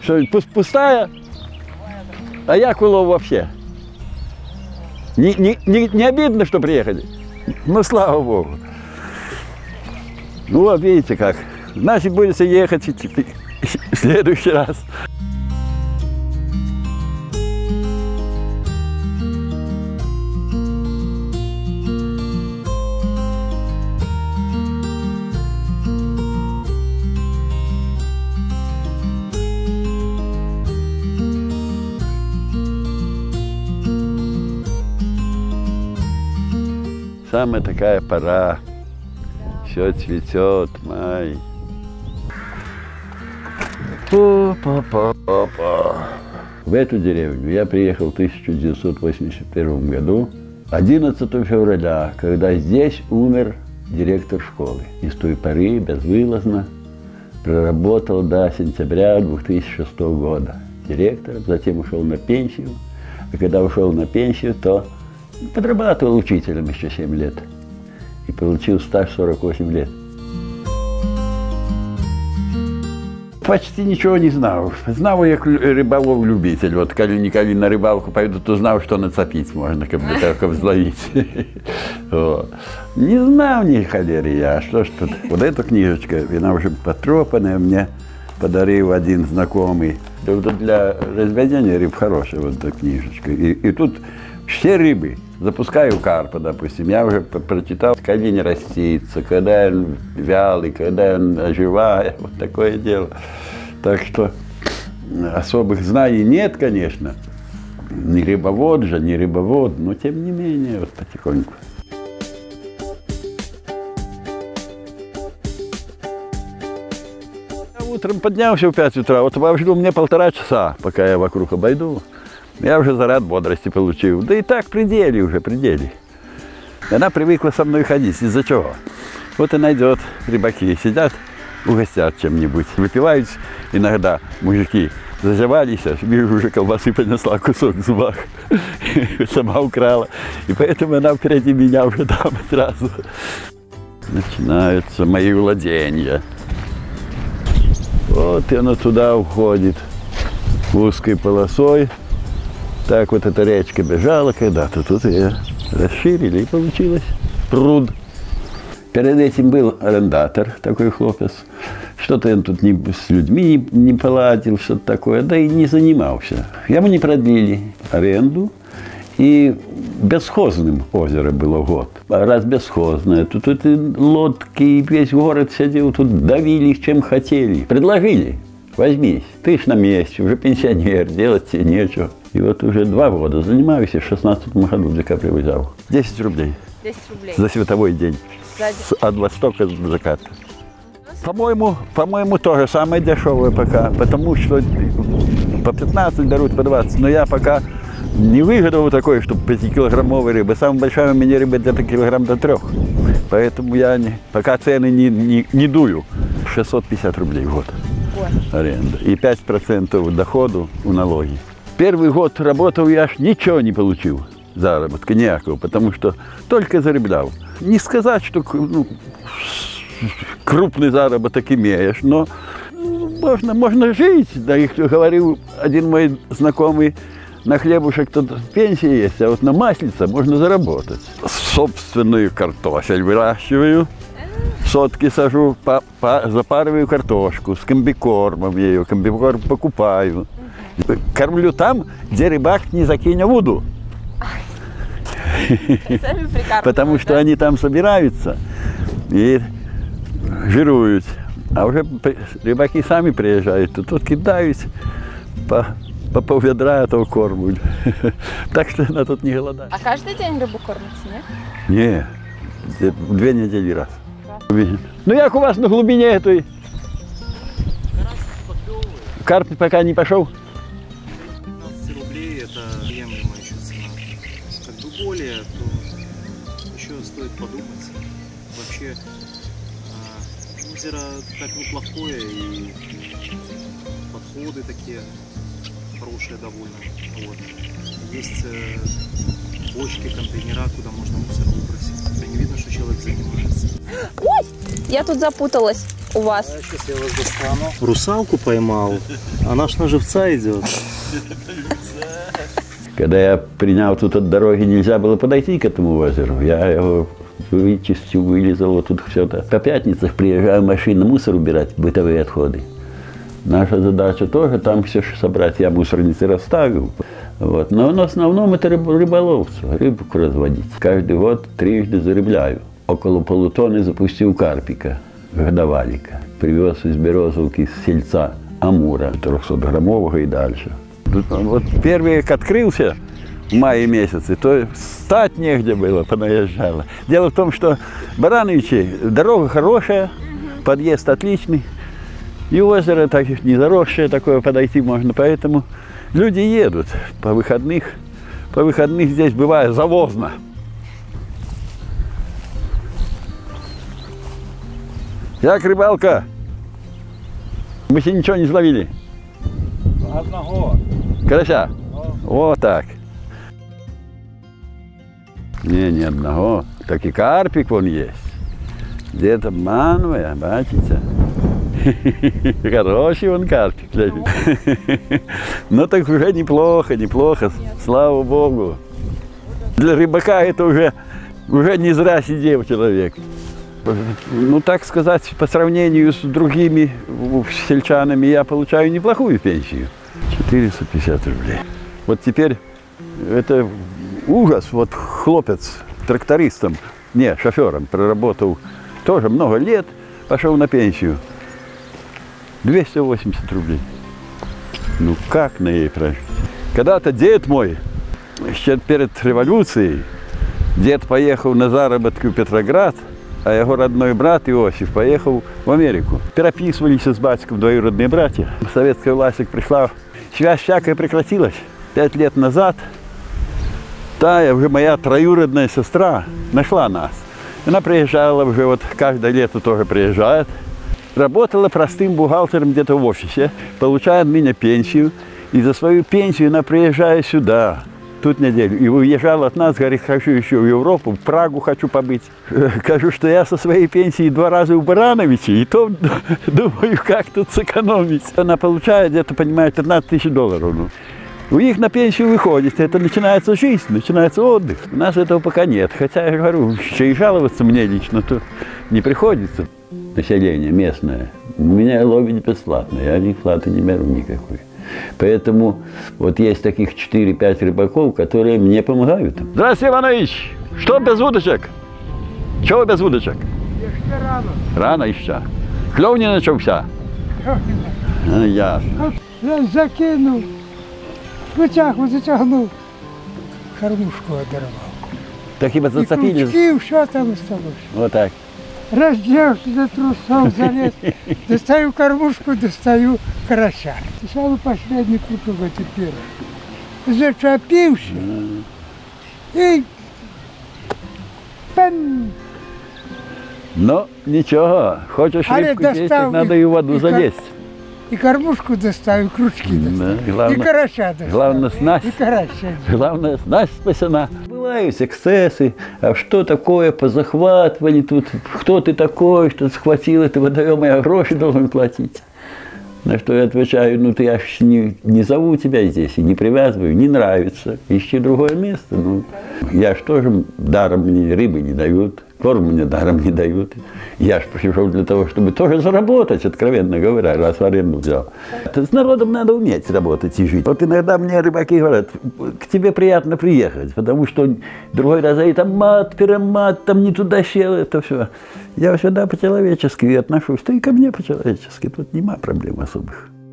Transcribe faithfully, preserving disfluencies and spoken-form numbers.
Что, пустая? А як улов вообще? Не, не, не, не обидно, что приехали? Ну, слава Богу. Ну, вот видите как. Значит, будете ехать в следующий раз. Самая такая пора, все цветет, май. Па-па-па-па-па. В эту деревню я приехал в тысяча девятьсот восемьдесят первом году, одиннадцатого февраля, когда здесь умер директор школы. И с той поры безвылазно проработал до сентября две тысячи шестого года директором, затем ушел на пенсию. А когда ушел на пенсию, то подрабатывал учителем еще семь лет и получил стаж сорок восемь лет. Почти ничего не знал. Знал я рыболов-любитель. Вот, когда никогда на рыбалку пойду, то знал, что нацепить можно, как бы только взловить. Не знал ни холеры я. Что ж тут? Вот эта книжечка, она уже потрепанная, мне подарил один знакомый. Для разведения рыб хорошая вот эта книжечка. И, и тут все рыбы. Запускаю карпа, допустим, я уже прочитал, когда не растится, когда он вялый, когда он оживает, вот такое дело. Так что особых знаний нет, конечно, не рыбовод же, не рыбовод, но тем не менее, вот потихоньку. Я утром поднялся в пять утра, вот вообще у меня полтора часа, пока я вокруг обойду. Я уже заряд бодрости получил. Да и так пределе уже, пределе. Она привыкла со мной ходить. Из-за чего? Вот она идет, рыбаки сидят, угостят чем-нибудь. Выпивают иногда мужики. Зазевались, вижу, уже колбасы понесла кусок в зубах. Сама украла. И поэтому она впереди меня уже там сразу. Начинаются мои владения. Вот и она туда уходит узкой полосой. Так вот эта речка бежала когда-то, тут ее расширили, и получилось пруд. Перед этим был арендатор, такой хлопец. Что-то он тут не, с людьми не, не поладил, что-то такое, да и не занимался. Ему не продлили аренду, и бесхозным озеро было год. А раз бесхозное, то тут и лодки, весь город сидел, тут давили, чем хотели. Предложили, возьмись, ты ж на месте, уже пенсионер, делать тебе нечего. И вот уже два года занимаюсь, и в шестнадцатом году в декабре взял. десять рублей. десять рублей. За световой день. С, от востока до заката. По-моему, по-моему, тоже самое дешевое пока, потому что по пятнадцать берут, по двадцать. Но я пока не выгодовал такой, чтобы пятикилограммовой рыбы. Самая большая у меня рыба где-то килограмм до трех. Поэтому я не, пока цены не, не, не дую. шестьсот пятьдесят рублей в год аренда. И пять процентов доходу у налоги. Первый год работал, я аж ничего не получил, заработка никакого, потому что только зарабатывал. Не сказать, что ну, крупный заработок имеешь, но можно, можно жить. Да, и говорил один мой знакомый, на хлебушек тут пенсия есть, а вот на маслице можно заработать. Собственную картофель выращиваю, сотки сажу, по, по, запариваю картошку с комбикормом ее, комбикорм покупаю. Кормлю там, где рыбак не закинет воду. Потому что они там собираются и жируют. А уже рыбаки сами приезжают, то тут кидают по, по полведра этого корму. Так что она тут не голодает. А каждый день рыбу кормите, нет? Нет, две недели раз. Ну як у вас на глубине этой? Карп пока не пошел? Более, то еще стоит подумать. Вообще э, озеро так неплохое, и подходы такие хорошие довольно. Вот. Есть э, бочки, контейнера, куда можно мусор выбросить. Это не видно, что человек занимается. Ой, я тут запуталась. у вас? Сейчас я вас достану. Русалку поймал, она ж на живца идет. Когда я принял тут от дороги, нельзя было подойти к этому озеру. Я его вычистил, вылезал, вот тут все это. По пятницах приезжаю машина мусор убирать, бытовые отходы. Наша задача тоже там все собрать. Я мусорницы расставил. Вот. Но в основном это рыболовство, рыбку разводить. Каждый год трижды зарыбляю. Около полутонны запустил карпика, годовалика. Привез из Березовки с сельца амура, трехсотграммового и дальше. Вот первый, как открылся в мае месяце, то встать негде было, понаезжало. Дело в том, что Барановичи, дорога хорошая, подъезд отличный, и озеро так не заросшее, такое подойти можно, поэтому люди едут по выходных. По выходных здесь бывает завозно. Як рыбалка? Мы еще ничего не словили. Одного. Карася? Вот так. Не, ни одного. Так и карпик вон есть. Где-то манвая, бачите? Хороший он карпик. Ну так уже неплохо, неплохо. Слава Богу. Для рыбака это уже, уже не зря сидел человек. Ну, так сказать, по сравнению с другими сельчанами я получаю неплохую пенсию. четыреста пятьдесят рублей. Вот теперь это ужас. Вот хлопец трактористом, не, шофером проработал тоже много лет, пошел на пенсию. двести восемьдесят рублей. Ну, как на ней прожить? Когда-то дед мой, еще перед революцией, дед поехал на заработки в Петроград, а его родной брат Иосиф поехал в Америку. Переписывались с батьком двоюродные братья. Советская власть пришла, связь всякая прекратилась. Пять лет назад та уже моя троюродная сестра нашла нас. Она приезжала уже, вот каждое лето тоже приезжает. Работала простым бухгалтером где-то в офисе, получает от меня пенсию. И за свою пенсию она приезжает сюда. Тут неделю. И уезжал от нас, говорит, хочу еще в Европу, в Прагу хочу побыть. Скажу, что я со своей пенсии два раза у Барановича, и то думаю, как тут сэкономить. Она получает где-то, понимаете, пятнадцать тысяч долларов. Ну. У них на пенсию выходит, это начинается жизнь, начинается отдых. У нас этого пока нет. Хотя, я говорю, еще и жаловаться мне лично то не приходится. Население местное у меня ловит бесплатно, я ни платы не беру никакой. Поэтому вот есть таких четыре-пять рыбаков, которые мне помогают. Здравствуйте, Иванович! Что без удочек? Чего без удочек? Еще рано. Рано еще. Клев не начался? А, ясно. Я закинул, вытягнул, затягнул, кормушку одорвал. Так хіба И зацепили? крючки, что там осталось. Вот так. Раздевся за трусом, залез, достаю кормушку, достаю карася. Самый последний крючок, это первый. Зацепился и пен. Ну, ничего. Хочешь Але рыбку есть, так достал надо и- и в воду и кор- залезть. И кормушку достаю, и крючки Да, достаю. главное- И карася достаю. главное, снасть. И карася. Главное, снасть спасена. Бывают эксцессы, а что такое по захватыванию тут, кто ты такой, что схватил это водоем, я гроши должен платить. На что я отвечаю, ну ты я ж не, не зову тебя здесь и не привязываю, не нравится, ищи другое место. Ну, я ж тоже даром мне рыбы не дают, корм мне даром не дают. Я ж пришел для того, чтобы тоже заработать, откровенно говоря, раз в аренду взял. С народом надо уметь работать и жить. Вот иногда мне рыбаки говорят, к тебе приятно приехать, потому что другой раз, и там мат, пиромат, там не туда сел, это все. Я всегда по-человечески отношусь, да и ко мне по-человечески, тут нема проблем особых.